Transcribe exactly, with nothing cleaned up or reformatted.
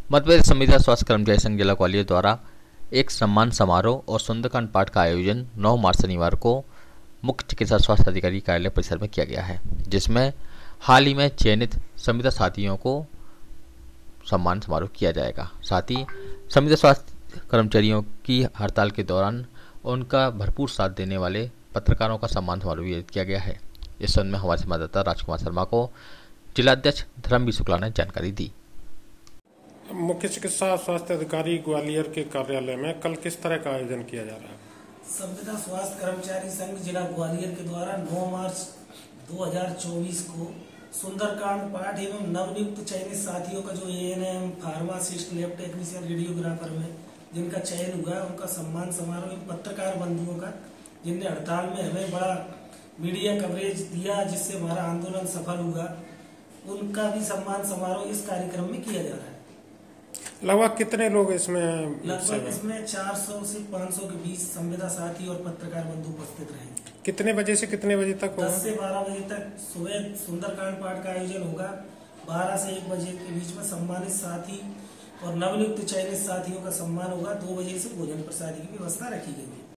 मध्य प्रदेश संविदा स्वास्थ्य कर्मचारी संघ जिला ग्वालियर द्वारा एक सम्मान समारोह और सुंदरकांड पाठ का आयोजन नौ मार्च शनिवार को मुख्य चिकित्सा स्वास्थ्य अधिकारी कार्यालय परिसर में किया गया है, जिसमें हाल ही में चयनित संविदा साथियों को सम्मान समारोह किया जाएगा। साथ ही संविदा स्वास्थ्य कर्मचारियों की हड़ताल के दौरान उनका भरपूर साथ देने वाले पत्रकारों का सम्मान समारोह भी आयोजित किया गया है। इस संबंध में हमारे संवाददाता राजकुमार शर्मा को जिलाध्यक्ष धर्मवीर शुक्ला ने जानकारी दी। मुख्य चिकित्सा स्वास्थ्य अधिकारी ग्वालियर के कार्यालय में कल किस तरह का आयोजन किया जा रहा है? संविदा स्वास्थ्य कर्मचारी संघ जिला ग्वालियर के द्वारा नौ मार्च दो हज़ार चौबीस को सुंदरकांड पाठ एवं नवनियुक्त चयनित साथियों का जो ANM, pharmacist, lab technician, radiographer में जिनका चयन हुआ है उनका सम्मान समारोह पत्रकार बंधुओं का जिनने हड़ताल में हमें बड़ा मीडिया कवरेज दिया जिससे हमारा आंदोलन सफल हुआ, उनका भी सम्मान समारोह इस कार्यक्रम में किया जा रहा है। लगभग कितने लोग इसमें लगभग इसमें चार सौ से पाँच सौ के बीच संविदा साथी और पत्रकार बंधु उपस्थित रहेंगे। कितने बजे से कितने बजे तक होगा? दस से बारह बजे तक सुबह सुंदरकांड पाठ का आयोजन होगा। बारह से एक बजे के बीच में सम्मानित साथी और नवनियुक्त चयनित साथियों का सम्मान होगा। दो बजे से भोजन प्रसादी की व्यवस्था रखी गई है।